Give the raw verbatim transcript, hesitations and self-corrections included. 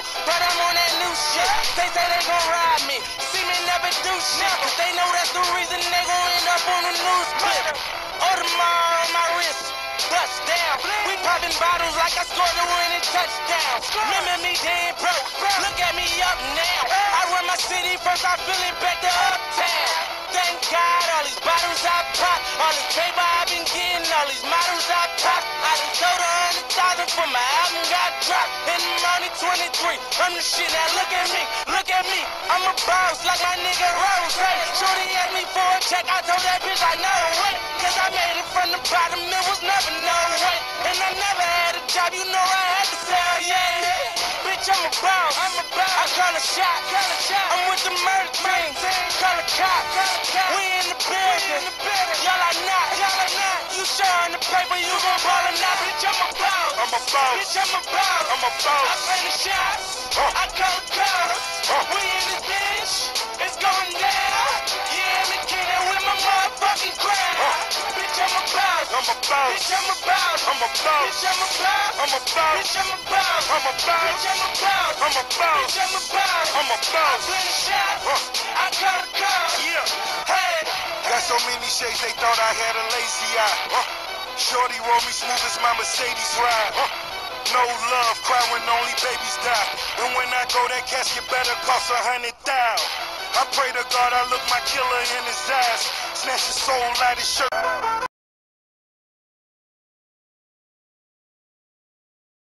but I'm on that new shit. They say they gon' ride me, see me never do shit, cause they know that's the reason they gon' end up on the news clip. Audemars on my wrist, bust down. We poppin' bottles like I scored a winning touchdown. Remember me dead broke, look at me up now. I run my city first, I feel it back to uptown. Thank God, all these bottles I pop, all this paper I been getting, all these models I pop. I done sold a hundred thousand for my album got dropped. In the morning twenty-three, I'm the shit, now look at me, look at me. I'm a boss like my nigga Rose. Hey, shorty asked me for a check, I told that bitch I know wait. Cause I made it from the bottom, it was never no way. And I never had a job, you know I had to sell, yeah. Bitch, I'm a boss, I'm a boss. I call a shot, call a shot. I'm with the murder team, call a cop. We in the building, y'all are not, y'all are not. You showing the paper, you gon' ball or not, bitch, I'm a boss. I'm a boss, bitch, I'm a boss. I'm a boss. I play the shots, uh. I call the calls. Uh. We in this bitch, it's going down. Yeah, I'm the king with my motherfucking crown. Uh. Bitch, I'm a boss. I'm a boss. Bitch, I'm a boss. I'm a boss. Bitch, I'm a boss. I'm a boss. Bitch, I'm a boss. I'm a boss. Bitch, I'm a boss. I'm a boss. Bitch, I'm a boss. I'm a boss. I play the shots, uh. I call the calls. Yeah. Hey. Got so many shades, they thought I had a lazy eye. Uh, Shorty roll me smooth as my Mercedes ride. Uh, no love, cry when only babies die. And when I go, that casket better cost a hundred thousand. I pray to God I look my killer in his eyes. Snatch his soul out his shirt.